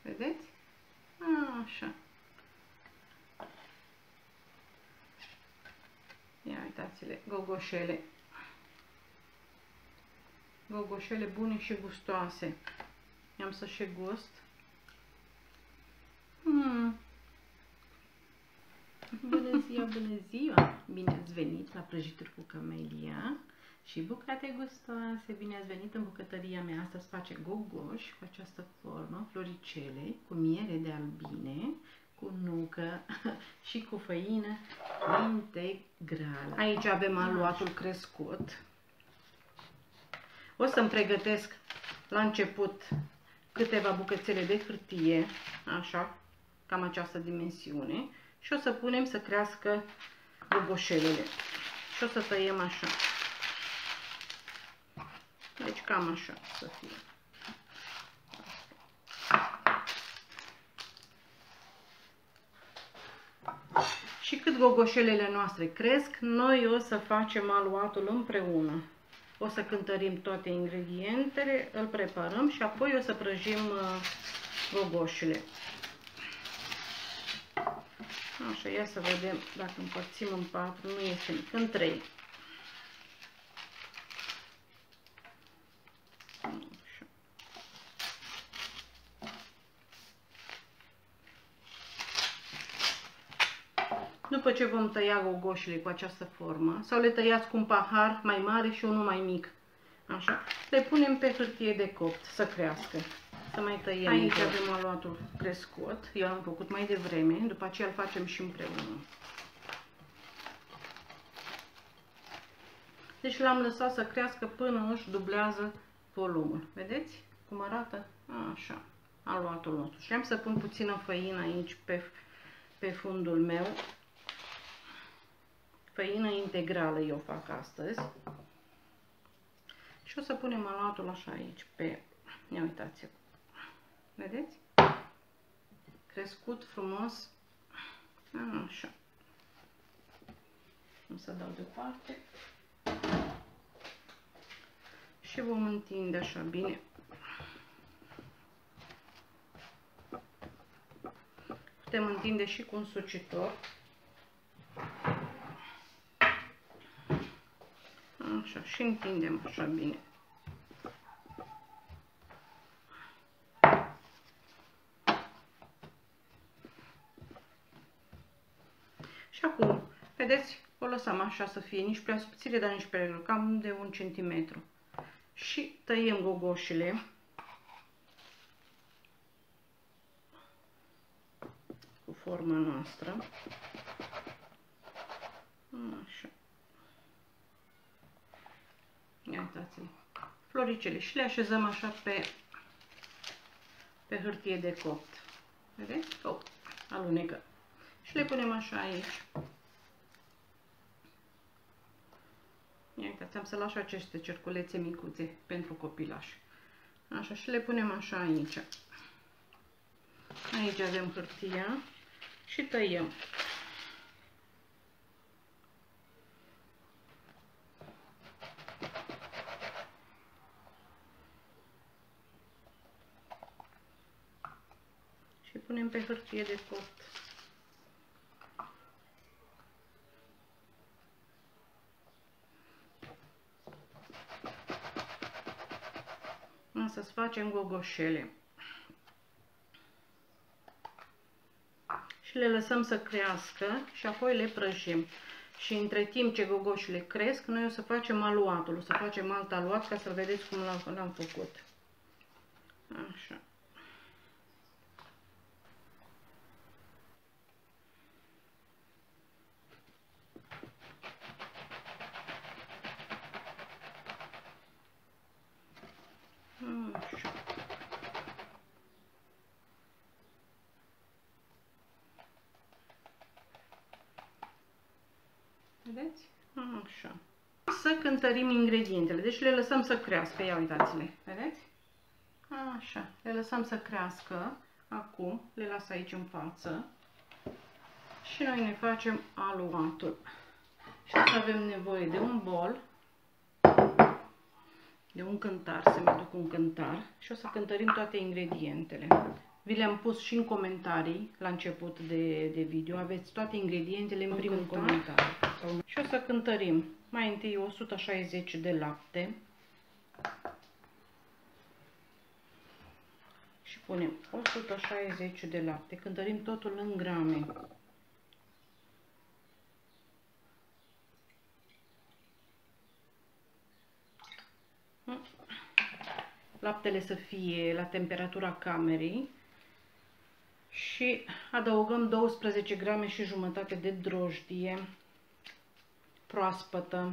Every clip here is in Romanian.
Vedeți? Așa. Ia uitați-le, gogoșele. Gogoșele bune și gustoase. I-am să și gust. Bună ziua, bună ziua! Bine ați venit la Prăjituri cu Camelia și bucate gustoase! Bine ați venit în bucătăria mea! Astăzi face gogoș cu această formă, floricele, cu miere de albine, cu nucă și cu făină integrală. Aici avem aluatul crescut. O să-mi pregătesc la început câteva bucățele de hârtie, așa, cam această dimensiune, și o să punem să crească gogoșelele. Și o să tăiem așa. Deci cam așa să fie. Și cât gogoșelele noastre cresc, noi o să facem aluatul împreună. O să cântărim toate ingredientele, îl preparăm și apoi o să prăjim gogoșele. Așa, ia să vedem dacă împărțim în 4, nu este mic, în 3. Așa. După ce vom tăia gogoșele cu această formă, sau le tăiați cu un pahar mai mare și unul mai mic, așa, le punem pe hârtie de copt să crească. Să mai tăiem. Aici avem aluatul crescut, eu l-am făcut mai devreme, după aceea îl facem și împreună. Deci l-am lăsat să crească până își dublează volumul. Vedeți cum arată? Așa, aluatul nostru. Și am să pun puțină făină aici pe fundul meu. Făină integrală eu fac astăzi. Și o să punem aluatul așa aici pe... Ia uitați-vă. Vedeți? Crescut frumos. Așa. O să dau deoparte. Și vom întinde așa bine. Putem întinde și cu un sucitor. Așa, și întindem așa bine. Și acum, vedeți, o lăsăm așa să fie, nici prea subțire, dar nici prea greu, cam de 1 cm. Și tăiem gogoșile. Cu forma noastră. Așa. Ia uitați-le. Floricele și le așezăm așa pe hârtie de copt. Vedeți? Oh, alunecă. Și le punem așa aici. Ia uitați, am să las aceste cerculețe micuțe pentru copilași. Așa, și le punem așa aici. Aici avem hârtia și tăiem. Și punem pe hârtie de copt. Să-ți facem gogoșele. Și le lăsăm să crească și apoi le prăjim. Și între timp ce gogoșele cresc, noi o să facem aluatul. O să facem alt aluat ca să vedeți cum l-am făcut. Așa. Așa. Vedeți? Așa. Să cântărim ingredientele. Deci le lăsăm să crească. Ia uitați-le. Vedeți? Așa. Le lăsăm să crească. Acum le las aici în față. Și noi ne facem aluatul. Și să avem nevoie de un bol. De un cântar, să-mi aduc un cântar și o să cântărim toate ingredientele. Vi le-am pus și în comentarii la început de video. Aveți toate ingredientele în primul comentariu. Și o să cântărim mai întâi 160 de lapte. Și punem 160 de lapte. Cântărim totul în grame. Laptele să fie la temperatura camerei. Și adăugăm 12 grame și jumătate de drojdie proaspătă.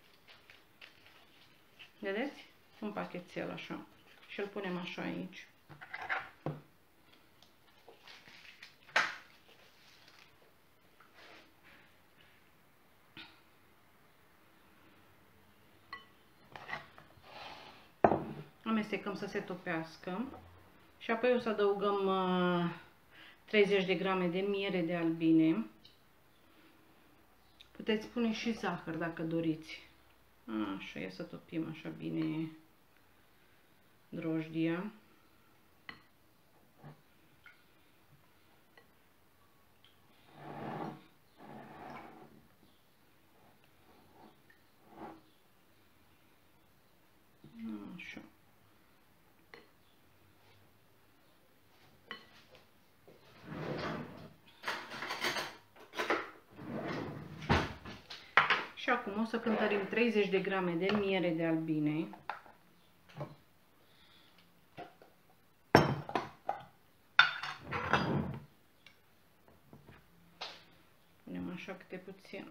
Vedeți? Un pachetel așa. Și îl punem așa aici. Amestecăm să se topească. Și apoi o să adăugăm 30 de grame de miere de albine. Puteți pune și zahăr dacă doriți. Așa, ia să topim așa bine drojdia. Așa. Și acum o să cântărim 30 de grame de miere de albine. Punem așa câte puțin.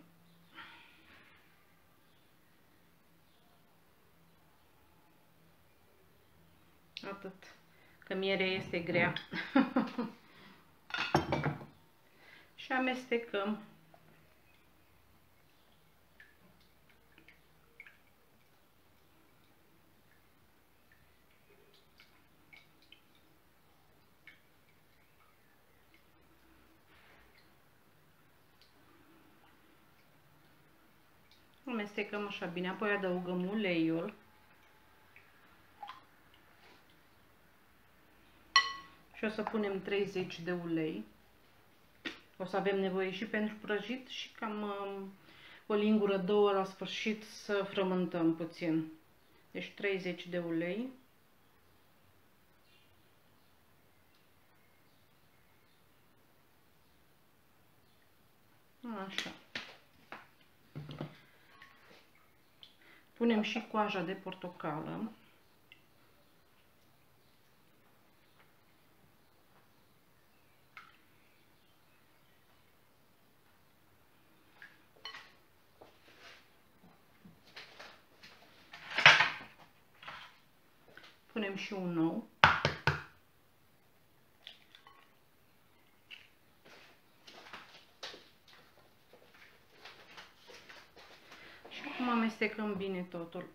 Atât. Că mierea este grea. Și amestecăm. Amestecăm așa bine, apoi adăugăm uleiul. Și o să punem 30 de ulei. O să avem nevoie și pentru prăjit și cam o lingură, două la sfârșit să frământăm puțin. Deci 30 de ulei. Așa. Punem și coaja de portocală. Punem și un ou. Și acum amestecăm bine totul.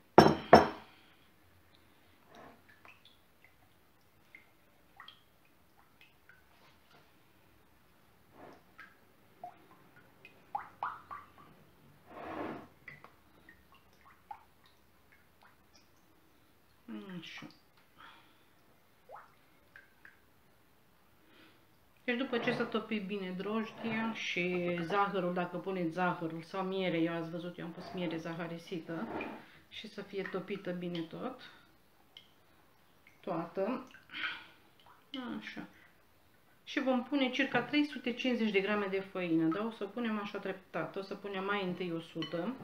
Așa. Deci după ce s-a topit bine drojdia și zahărul, dacă puneți zahărul sau miere, eu ați văzut, eu am pus miere zaharisită și să fie topită bine toată. Așa. Și vom pune circa 350 de grame de făină, da? O să punem așa treptat, o să punem mai întâi 100.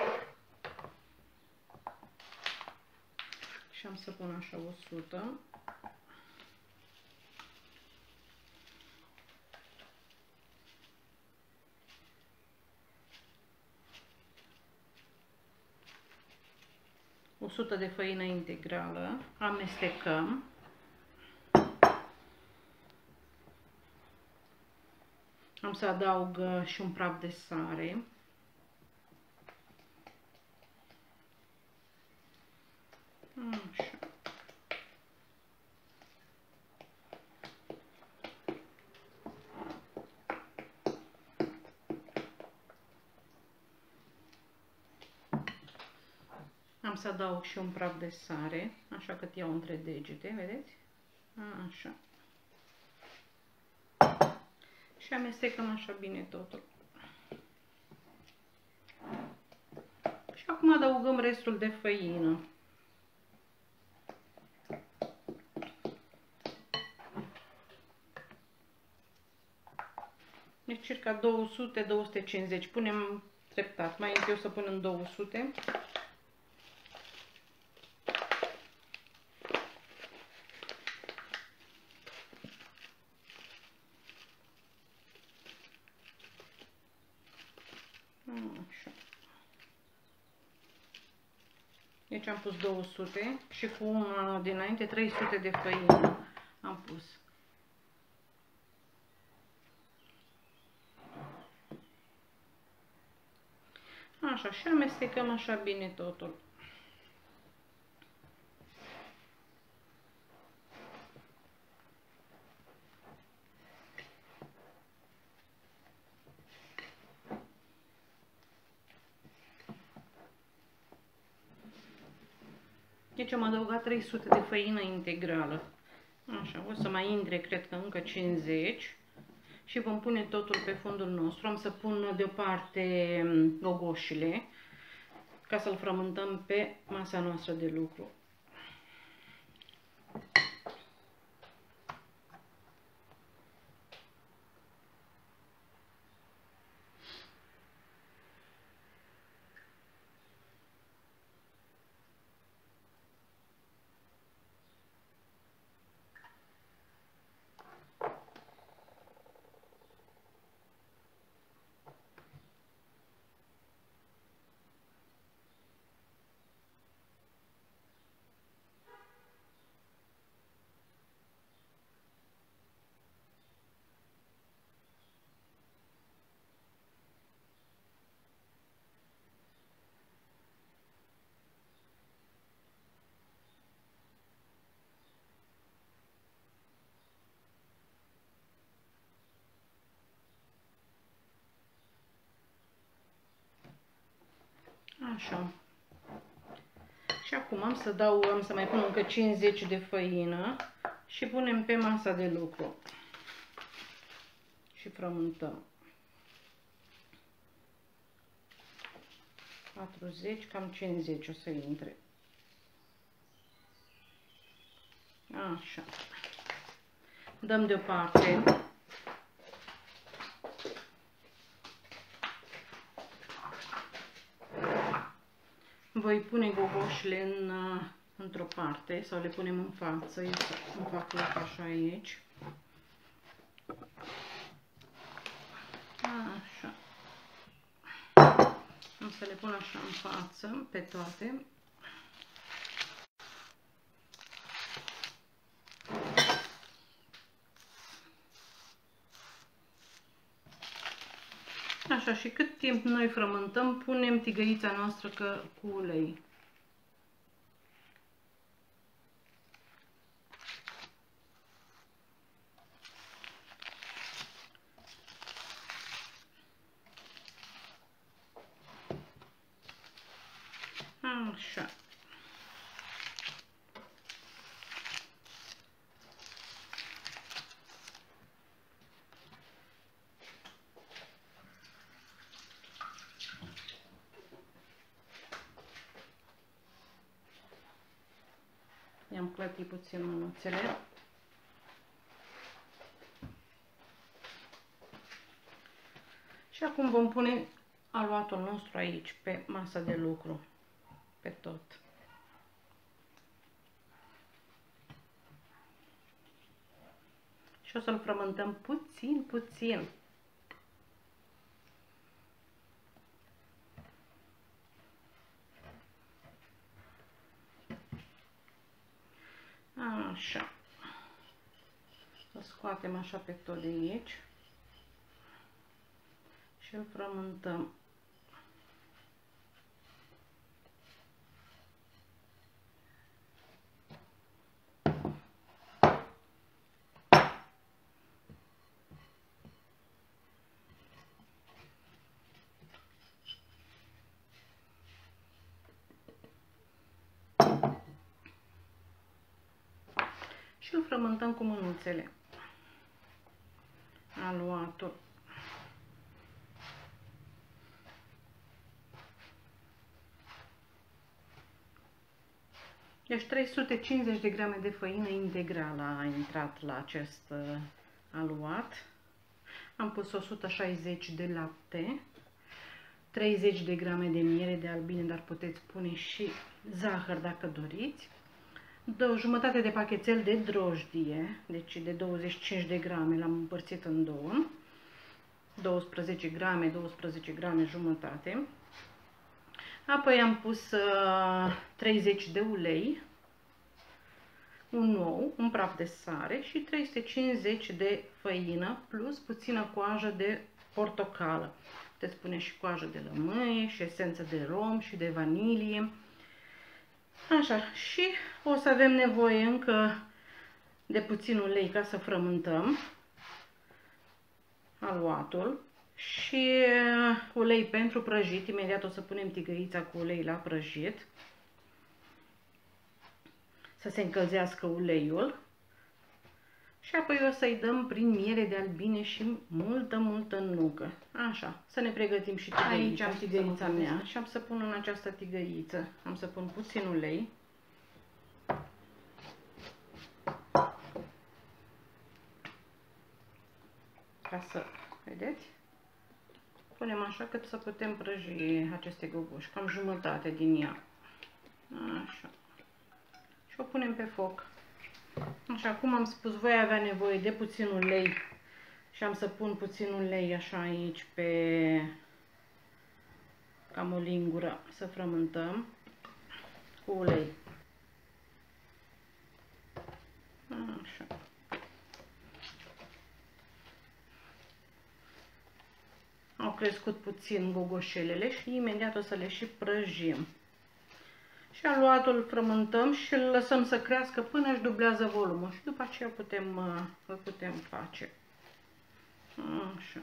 Și am să pun așa 100. O 100 de făină integrală, amestecăm. Am să adaug și un praf de sare. Așa. Am să adaug și un praf de sare, așa cât iau între degete, vedeți? Așa. Și amestecăm așa bine totul. Și acum adăugăm restul de făină. Deci circa 200-250. Punem treptat. Mai întâi o să punem 200. Așa. Deci am pus 200 și cu una dinainte 300 de făină am pus. Așa, și amestecăm așa bine totul. Deci am adăugat 300 de făină integrală. Așa, o să mai intre, cred că încă 50. Și vom pune totul pe fundul nostru. Am să pun deoparte gogoșile ca să-l frământăm pe masa noastră de lucru. Așa. Și acum am să mai pun încă 50 de făină și punem pe masa de lucru. Și frământăm. 40, cam 50 o să intre. Așa. Dăm deoparte. Voi pune gogoșile într-o parte sau le punem în față. Eu îmi fac loc așa aici. Așa. Am să le pun așa în față, pe toate. Așa, și cât timp noi frământăm, punem tigăița noastră cu ulei. Așa. I-am clătit puțin mânuțele. Și acum vom pune aluatul nostru aici, pe masa de lucru, pe tot. Și o să-l frământăm puțin, puțin. Așa. Să scoatem așa pe tot de aici. Și îl frământăm. Și îl frământăm cu mânuțele. aluatul. Deci 350 de grame de făină integrală a intrat la acest aluat. Am pus 160 de lapte, 30 de grame de miere de albine, dar puteți pune și zahăr dacă doriți. O jumătate de pachetel de drojdie, deci de 25 de grame, l-am împărțit în două. 12 grame, 12 grame jumătate. Apoi am pus 30 de ulei, un ou, un praf de sare și 350 de făină plus puțină coajă de portocală. Puteți pune și coajă de lămâie și esență de rom și de vanilie. Așa, și o să avem nevoie încă de puțin ulei ca să frământăm aluatul și ulei pentru prăjit. Imediat o să punem tigăița cu ulei la prăjit, să se încălzească uleiul și apoi o să-i dăm prin miere de albine și multă nucă. Așa, să ne pregătim și tigăița. Aici am tigăița mea și am să pun în această tigăiță, am să pun puțin ulei. Ca să, vedeți? Punem așa cât să putem prăji aceste gogoși, cam jumătate din ea. Așa. Și o punem pe foc. Așa, cum am spus, voi avea nevoie de puțin ulei și am să pun puțin ulei așa aici pe cam o lingură să frământăm cu ulei. Așa. Au crescut puțin gogoșelele și imediat o să le și prăjim. Și aluatul îl frământăm și îl lăsăm să crească până își dublează volumul și după aceea îl putem face. Așa.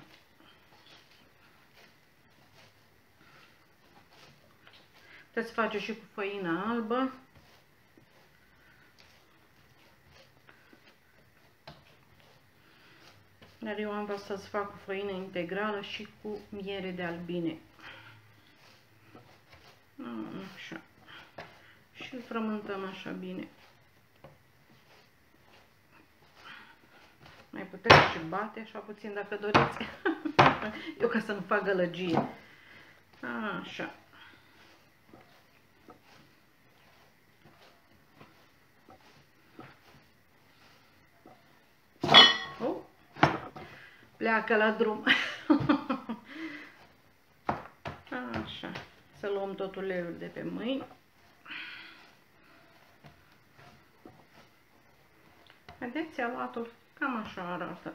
Puteți face și cu făină albă. Dar eu am vrut să-ți fac cu făină integrală și cu miere de albine. Așa. Și îl frământăm așa bine. Mai puteți și bate așa puțin dacă doriți. Eu ca să nu fac gălăgie. Așa. Pleacă la drum. Așa. Să luăm tot uleiul de pe mâini. Vedeți, aluatul cam așa arată.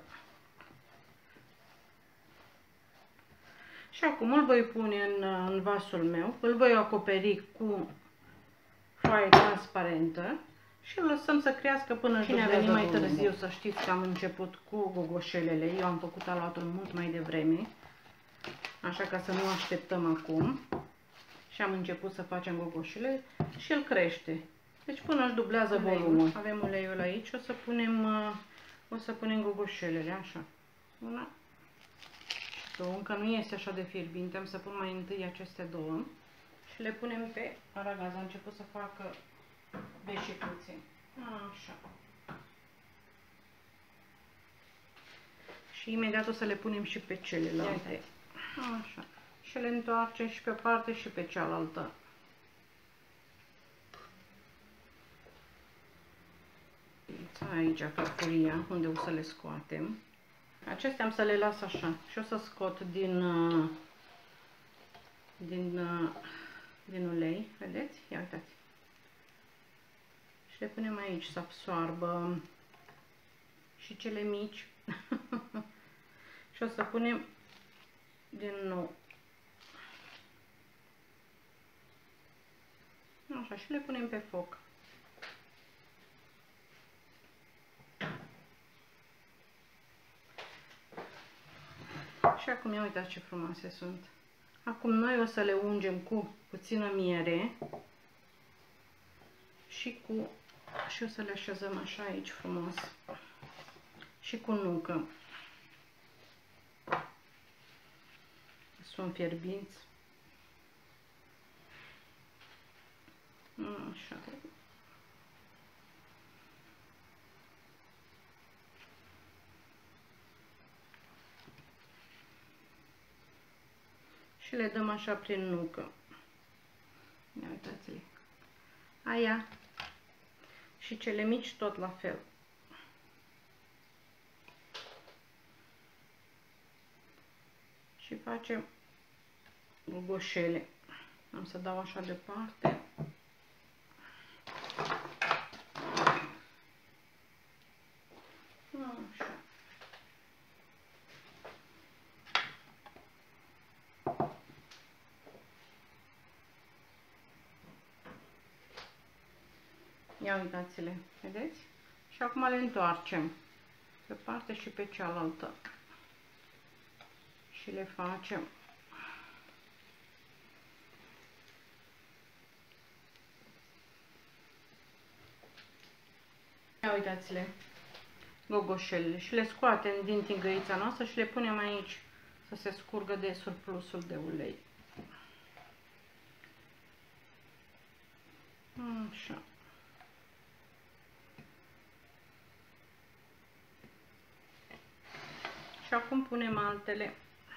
Și acum îl voi pune în vasul meu, îl voi acoperi cu foaie transparentă și îl lăsăm să crească până își dublează mai târziu. Să știți că am început cu gogoșelele, eu am făcut aluatul mult mai devreme, așa ca să nu așteptăm acum. Și am început să facem gogoșele și el crește. Deci până își dublează volumul. Avem uleiul aici, o să punem gogoșelele, așa. Una și două, încă nu este așa de fierbinte, am să pun mai întâi aceste două și le punem pe aragaz. A început să facă beșicuțe. Așa. Și imediat o să le punem și pe celelalte. Așa. Și le întoarcem și pe o parte și pe cealaltă. Aici farfuria, unde o să le scoatem. Acestea am să le las așa și o să scot din ulei, vedeți? Ia uitați. Și le punem aici să absoarbă și cele mici. Și o să punem din nou. Așa, și le punem pe foc. Și acum ia uitați ce frumoase sunt. Acum noi o să le ungem cu puțină miere și o să le așezăm așa aici frumos. Și cu nucă. Sunt fierbinți. Așa. Și le dăm așa prin nucă. Ia uitați-le. Aia. Și cele mici tot la fel. Și facem gogoșele. Am să dau așa departe. Așa. Ia uitați-le, vedeți? Și acum le întoarcem pe parte și pe cealaltă. Și le facem. Ia uitați-le, gogoșelele, și le scoatem din tingăița noastră și le punem aici să se scurgă de surplusul de ulei. Așa. Și acum punem altele.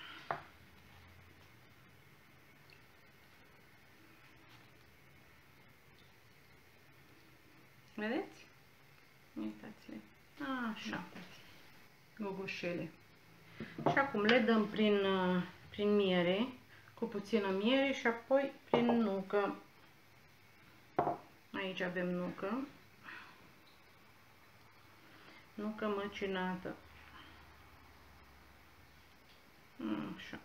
Vedeți? Uitați-le. Așa. Gogoșele. Și acum le dăm prin miere, cu puțină miere și apoi prin nucă. Aici avem nucă. Nucă măcinată. Așa.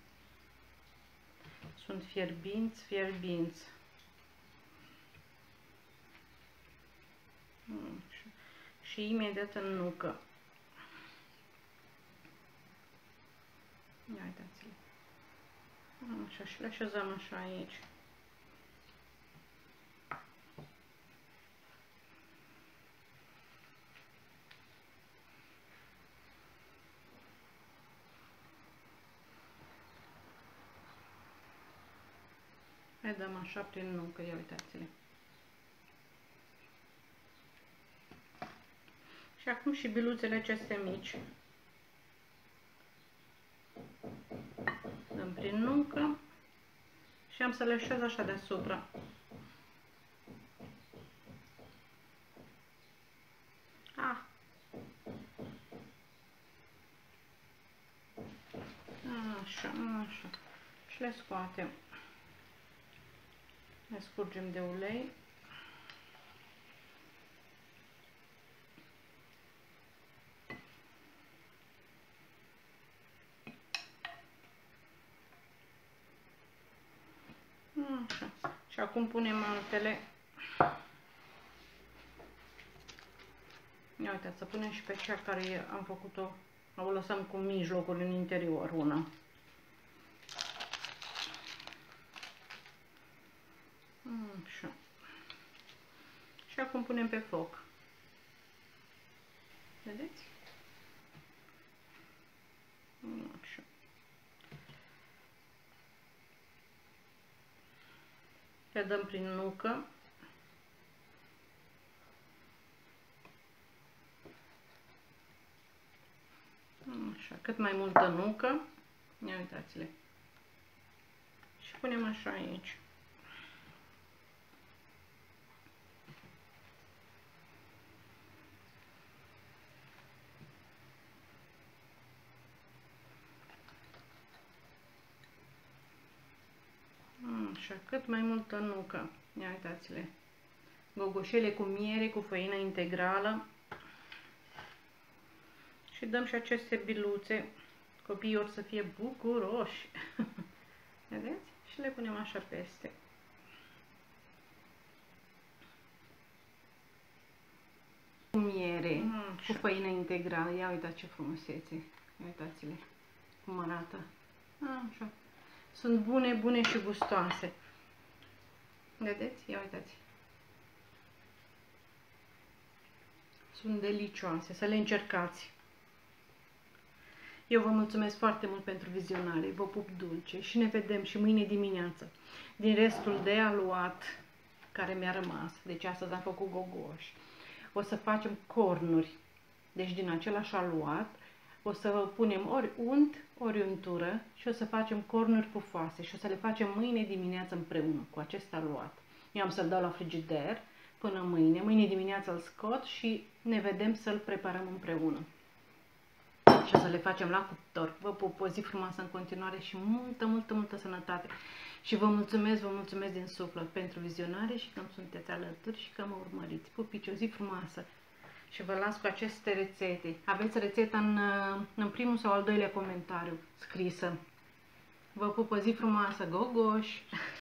Sunt fierbinți, fierbinți. Așa. Și imediat în nucă. Ia uitați-le. Așa, și le așezăm așa aici. Le dăm așa prin nucă, ia uitați-le. Și acum și biluțele acestea mici. Dăm prin nucă și am să le așez așa deasupra. Așa, așa. Și le scoatem. Le scurgem de ulei. Așa. Și acum punem altele. Ia uitați, să punem și pe cea care am făcut-o. O lăsăm cu mijlocul în interior, una. Așa. Și acum punem pe foc. Vedeți? Așa. Le dăm prin nucă. Așa, cât mai multă nucă. Ia uitați-le. Și punem așa aici. Așa, cât mai multă nucă. Ia uitați-le. Gogoșele cu miere, cu făină integrală. Și dăm și aceste biluțe. Copiii or să fie bucuroși. Vedeți? Și le punem așa peste. Cu miere, cu făină integrală. Ia uitați ce frumusețe. Ia uitați-le cum arată. Așa. Sunt bune, bune și gustoase. Vedeți? Ia uitați. Sunt delicioase. Să le încercați. Eu vă mulțumesc foarte mult pentru vizionare, vă pup dulce și ne vedem și mâine dimineață. Din restul de aluat care mi-a rămas, deci astăzi am făcut gogoși, o să facem cornuri, deci din același aluat, o să punem ori unt, ori untură și o să facem cornuri pufoase și o să le facem mâine dimineață împreună cu acest aluat. Eu am să-l dau la frigider până mâine, mâine dimineață îl scot și ne vedem să-l preparăm împreună. Și o să le facem la cuptor. Vă pup, o zi frumoasă în continuare și multă sănătate. Și vă mulțumesc din suflet pentru vizionare și că îmi sunteți alături și că mă urmăriți. Pupici, o zi frumoasă! Și vă las cu aceste rețete. Aveți rețeta în primul sau al doilea comentariu scrisă. Vă pup, o zi frumoasă, gogoși!